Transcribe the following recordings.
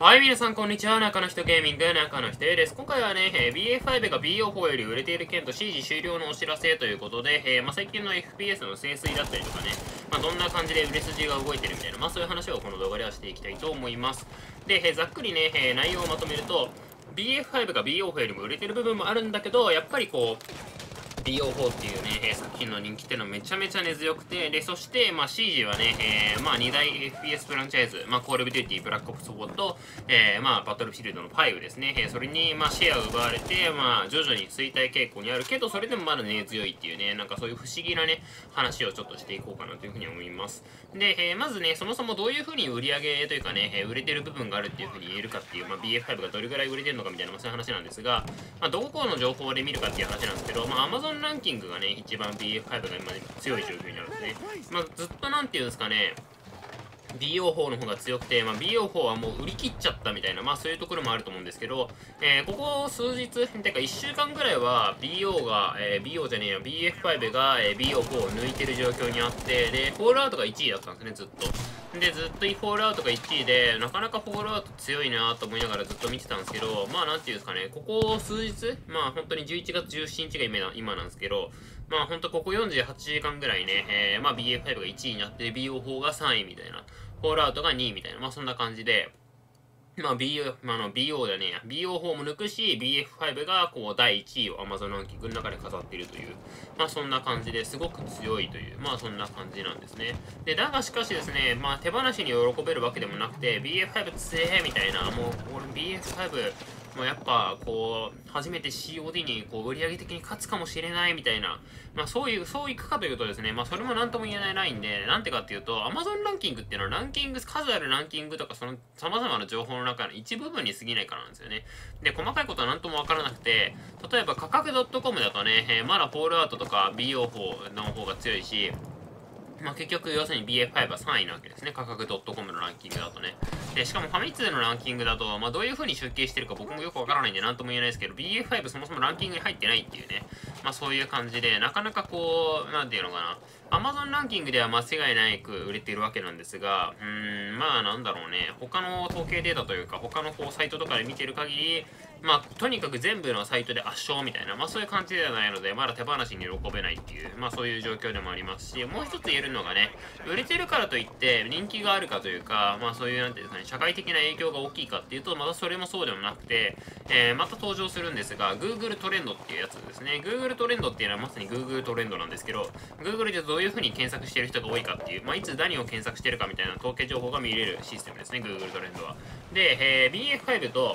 はい、皆さん、こんにちは。中の人ゲーミング、中の人です。今回はね、BA5 が BO4 より売れている件と CG 終了のお知らせということで、最近の FPS の盛衰だったりとかね、どんな感じで売れ筋が動いてるみたいな、そういう話をこの動画ではしていきたいと思います。で、ざっくりね、内容をまとめると、BA5 が BO4 よりも売れてる部分もあるんだけど、やっぱりこう、BO4 っていうね、作品の人気っていうのはめちゃめちゃ根強くて、で、そして、CG はね、2大 FPS フランチャイズ、コールオブデューティー、ブラックオプス4と、バトルフィールドの5ですね、それに、シェアを奪われて、徐々に衰退傾向にあるけど、それでもまだ根強いっていうね、なんかそういう不思議なね、話をちょっとしていこうかなというふうに思います。で、まずね、そもそもどういうふうに売り上げというかね、売れてる部分があるっていうふうに言えるかっていう、BF5 がどれぐらい売れてるのかみたいな、そういう話なんですが、どこの情報で見るかっていう話なんですけど、Amazon ランキングがね、一番 BF5 が今強い状況にあるんですね。ずっとなんていうんですかね、BO4 の方が強くて、BO4 はもう売り切っちゃったみたいな、そういうところもあると思うんですけど、ここ数日、てか1週間ぐらいは BO が、BO じゃねえや、BF5 が、BO4 を抜いてる状況にあって、で、フォールアウトが1位だったんですね、ずっと。で、ずっとフォールアウトが1位で、なかなかフォールアウト強いなと思いながらずっと見てたんですけど、なんていうんですかね、ここ数日、本当に11月17日が今なんですけど、本当ここ48時間ぐらいね、BF5 が1位になって、BO4 が3位みたいな。フォールアウトが2位みたいな、そんな感じで、BO じゃねえや、BO4 も抜くし、BF5 がこう第1位を Amazon ランキングの中で飾っているという、そんな感じですごく強いという、そんな感じなんですね。で、だがしかしですね、手放しに喜べるわけでもなくて、BF5 強えみたいな、もう、俺 BF5、もうやっぱ、こう、初めて COD にこう売上的に勝つかもしれないみたいな、そういくかというとですね、それもなんとも言えないラインで、なんてかっていうと、Amazon ランキングっていうのは数あるランキングとか、その様々な情報の中の一部分に過ぎないからなんですよね。で、細かいことはなんともわからなくて、例えば価格 .com だとね、まだフォールアウトとか BO4 の方が強いし、結局、要するに BF5 は3位なわけですね。価格 .com のランキングだとね。で、しかもファミ通のランキングだと、どういう風に集計してるか僕もよくわからないんで何とも言えないですけど、BF5 そもそもランキングに入ってないっていうね。そういう感じで、なかなかこう、なんていうのかな。Amazon ランキングでは間違いなく売れているわけなんですが、なんだろうね。他の統計データというか、他のこうサイトとかで見てる限り、とにかく全部のサイトで圧勝みたいな、そういう感じではないので、まだ手放しに喜べないっていう、そういう状況でもありますし、もう一つ言えるのがね、売れてるからといって人気があるかというか、そういうなんていうんですかね、社会的な影響が大きいかっていうと、またそれもそうでもなくて、また登場するんですが、Google トレンドっていうやつですね。Google トレンドっていうのはまさに Google トレンドなんですけど、Google でどういう風に検索してる人が多いかっていう、いつ何を検索してるかみたいな統計情報が見れるシステムですね、Google トレンドは。で、BF5 と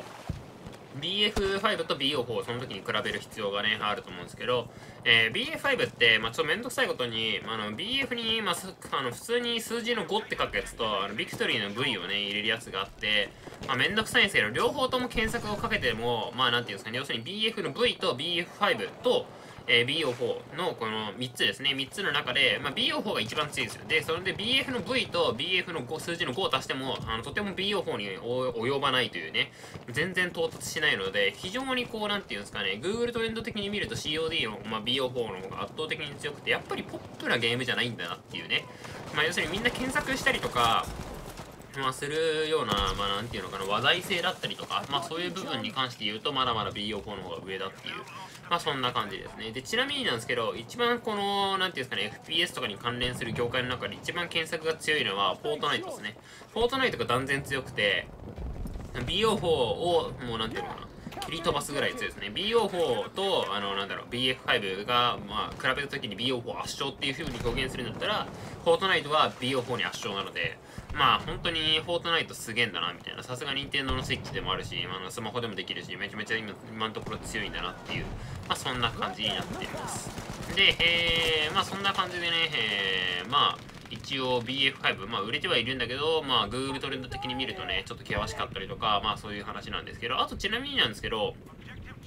BF5 と BO4 その時に比べる必要がね、あると思うんですけど、BF5 って、ちょっとめんどくさいことに、BF に、普通に数字の5って書くやつと、ビクトリーの V をね、入れるやつがあって、めんどくさいんですけど、両方とも検索をかけても、なんていうんですかね、要するに BF の V と BF5 と、BO4 のこの3つですね。3つの中で、BO4 が一番強いんですよ。で、それで BF の V と BF の5数字の5を足しても、とても BO4 に及ばないというね、全然到達しないので、非常にこう、なんていうんですかね、Google トレンド的に見ると COD の、BO4 の方が圧倒的に強くて、やっぱりポップなゲームじゃないんだなっていうね。要するにみんな検索したりとか、するような、なんていうのかな、話題性だったりとか、そういう部分に関して言うと、まだまだ BO4 の方が上だっていう、そんな感じですね。で、ちなみになんですけど、一番この、なんていうんですかね、FPS とかに関連する業界の中で一番検索が強いのは、フォートナイトですね。フォートナイトが断然強くて、BO4 を、もうなんていうのかな、切り飛ばすぐらい強いですね。BO4 と、BF5 が、比べたときに BO4 圧勝っていう風に表現するんだったら、フォートナイトは BO4 に圧勝なので、本当にフォートナイトすげえんだな、みたいな。さすが任天堂のスイッチでもあるし、スマホでもできるし、めちゃめちゃ今のところ強いんだなっていう、そんな感じになっています。で、そんな感じでね、一応 BF5、売れてはいるんだけど、Google トレンド的に見るとね、ちょっと険しかったりとか、そういう話なんですけど、あとちなみになんですけど、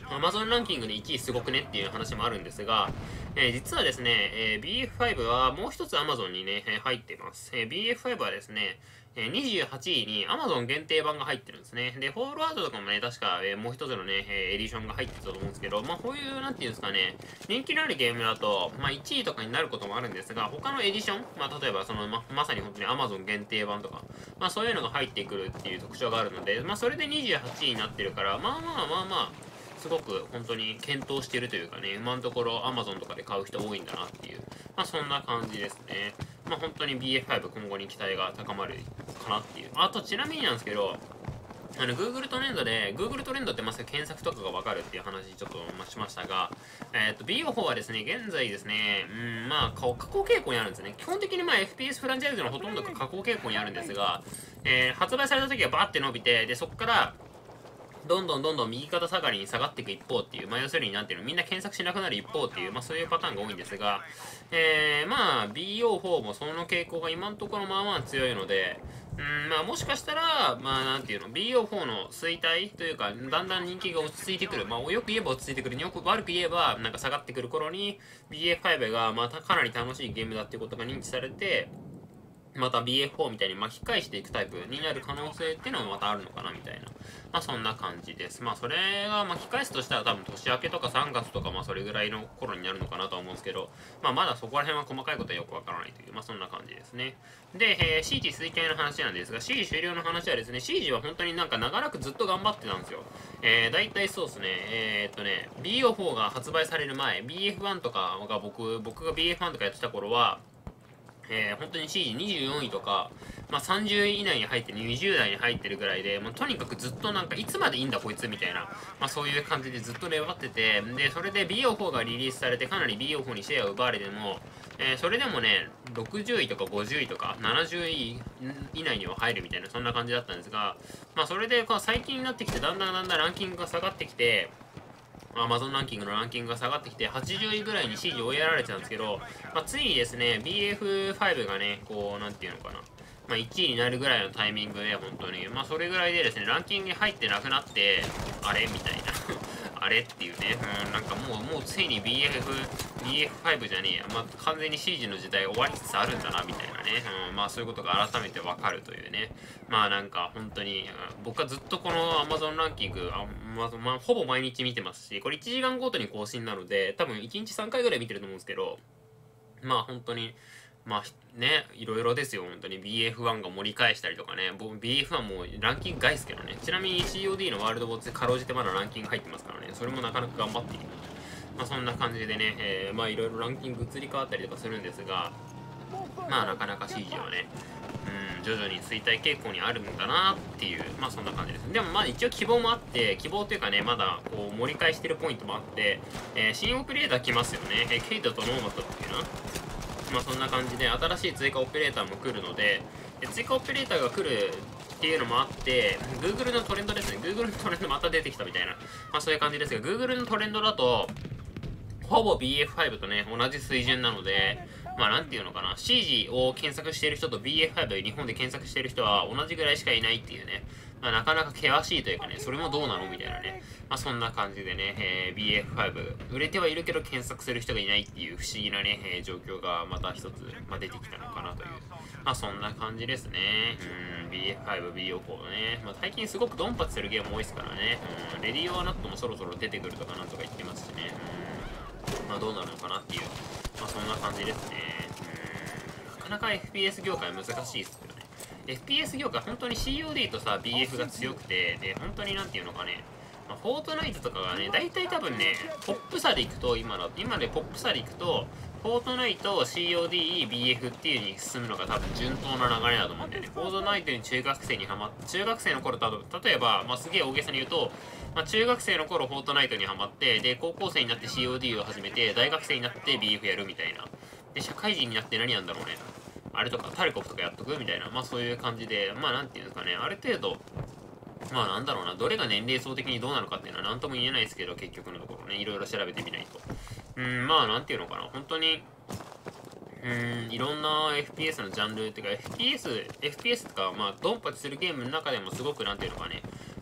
Amazon ランキングで1位すごくねっていう話もあるんですが、実はですね、BF5 はもう一つ Amazon にね、入っています。BF5 はですね、28位に Amazon 限定版が入ってるんですね。で、フォールアウトとかもね、確か、もう一つのね、エディションが入ってたと思うんですけど、まあ、こういう、なんていうんですかね、人気のあるゲームだと、まあ、1位とかになることもあるんですが、他のエディション、まあ、例えば、まさに本当に Amazon 限定版とか、まあ、そういうのが入ってくるっていう特徴があるので、まあ、それで28位になってるから、まあまあまあまあ、すごく本当に検討してるというかね、今のところ Amazon とかで買う人多いんだなっていう、まあそんな感じですね。まあ本当に BF5 今後に期待が高まるかなっていう。あとちなみになんですけど、Google トレンドで、Google トレンドってまさか検索とかがわかるっていう話ちょっとしましたが、BO4 はですね、現在ですね、まあ、下降傾向にあるんですね。基本的にまあ FPS フランチャイズのほとんどが下降傾向にあるんですが、発売された時はバーって伸びて、で、そこから、どんどん右肩下がりに下がっていく一方っていう、まあ要するになんていうの、みんな検索しなくなる一方っていう、まあそういうパターンが多いんですが、まあ BO4 もその傾向が今のところまあまあ強いので、まあもしかしたら、まあなんていうの、BO4 の衰退というか、だんだん人気が落ち着いてくる、まあよく言えば落ち着いてくる、よく悪く言えばなんか下がってくる頃に、BF5 がまたかなり楽しいゲームだっていうことが認知されて、また BF4 みたいに巻き返していくタイプになる可能性っていうのもまたあるのかなみたいな。まあそんな感じです。まあそれが巻き返すとしたら多分年明けとか3月とかまあそれぐらいの頃になるのかなとは思うんですけど、まあまだそこら辺は細かいことはよくわからないという、まあそんな感じですね。で、シージ衰退の話なんですが、シージ終了の話はですね、シージは本当になんか長らくずっと頑張ってたんですよ。大体そうですね、BO4 が発売される前、BF1 とかが僕が BF1 とかやってた頃は、本当に C24 位とか、まあ、30位以内に入って20代に入ってるぐらいで、もうとにかくずっとなんかいつまでいいんだこいつみたいな、まあ、そういう感じでずっと粘ってて、で、それで BO4 がリリースされてかなり BO4 にシェアを奪われても、それでもね、60位とか50位とか70位以内には入るみたいな、そんな感じだったんですが、まあ、それで最近になってきて、だんだんランキングが下がってきて、Amazon ランキングのランキングが下がってきて、80位ぐらいに支持を追いやられてたんですけど、まあ、ついにですね、BF5 がね、こう、なんていうのかな、まあ、1位になるぐらいのタイミングで、本当に、まあ、それぐらいでですね、ランキングに入ってなくなって、あれみたいな。あれっていうね、なんかもうついに BF5 じゃねえや、まあ、完全に CG の時代終わりつつあるんだな、みたいなね、まあそういうことが改めてわかるというね、まあなんか本当に、僕はずっとこの Amazon ランキング、まあ、ほぼ毎日見てますし、これ1時間ごとに更新なので、多分1日3回ぐらい見てると思うんですけど、まあ本当に、まあね、いろいろですよ、本当に BF1 が盛り返したりとかね、BF1 もランキング外ですけどね、ちなみに COD のワールドボッツでかろうじてまだランキング入ってますからね、それもなかなか頑張っている。まあそんな感じでね、まあいろいろランキング移り変わったりとかするんですが、まあなかなか CG はね、徐々に衰退傾向にあるんだなっていう、まあそんな感じです。でもまあ一応希望もあって、希望というかね、まだこう盛り返してるポイントもあって、新オペレーター来ますよね。ケイトとノーマットっていうな。まあそんな感じで新しい追加オペレーターも来るので、追加オペレーターが来るっていうのもあって、Google のトレンドですね。Google のトレンドまた出てきたみたいな。まあそういう感じですが、Google のトレンドだと、ほぼ BF5 とね、同じ水準なので、まあなんていうのかな、CG を検索している人と BF5 日本で検索している人は同じぐらいしかいないっていうね、まあなかなか険しいというかね、それもどうなのみたいなね、まあそんな感じでね、BF5、売れてはいるけど検索する人がいないっていう不思議なね、状況がまた一つ、まあ、出てきたのかなという、まあそんな感じですね。BF5、BO4 ね、まあ最近すごくドンパチするゲーム多いですからね、レディオアナットもそろそろ出てくるとかなんとか言ってますしね、まあどうなるのかなっていう、まあそんな感じですね。なかなか FPS 業界難しいですけどね。FPS 業界本当に COD とさ、BF が強くて、で、本当になんていうのかね、まあ、フォートナイトとかがね、大体多分ね、ポップさでいくと、今でポップさでいくと、フォートナイト、COD、BF っていう風に進むのが多分順当な流れだと思うんだよね。フォートナイトに中学生にハマって、中学生の頃例えば、まあ、すげえ大げさに言うと、まあ、中学生の頃フォートナイトにハマって、で、高校生になって COD を始めて、大学生になって BF やるみたいな。で、社会人になって何やんだろうね。あれとか、タルコフとかやっとくみたいな。まあそういう感じで、まあなんていうんですかね、ある程度、まあなんだろうな、どれが年齢層的にどうなのかっていうのは何とも言えないですけど、結局のところね、いろいろ調べてみないと。まあなんていうのかな、本当に、いろんな FPS のジャンルっていうか、FPS とか、まあドンパチするゲームの中でもすごくなんていうのかね、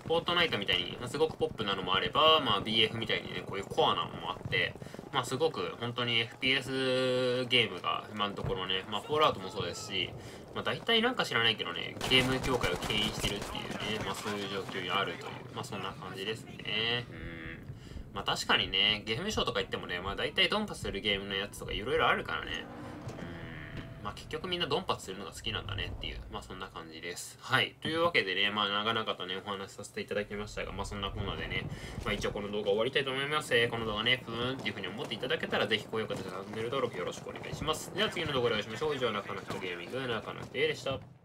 フォートナイトみたいに、すごくポップなのもあれば、まあ BF みたいにね、こういうコアなのもあって、まあすごく本当に FPS ゲームが今のところね、まあフォールアウトもそうですし、まあ大体なんか知らないけどね、ゲーム業界を牽引してるっていうね、まあそういう状況にあるという、まあそんな感じですね。まあ確かにね、ゲームショーとか行ってもね、まあ大体ドンパチするゲームのやつとかいろいろあるからね。まあ結局みんなドンパチするのが好きなんだねっていう、まあそんな感じです。はい。というわけでね、まあ長々とね、お話しさせていただきましたが、まあそんなこんなでね、まあ一応この動画終わりたいと思います。この動画ね、ふーんっていう風に思っていただけたら、ぜひ高評価とチャンネル登録よろしくお願いします。では次の動画でお会いしましょう。以上、中野人ゲーミング、中野人でした。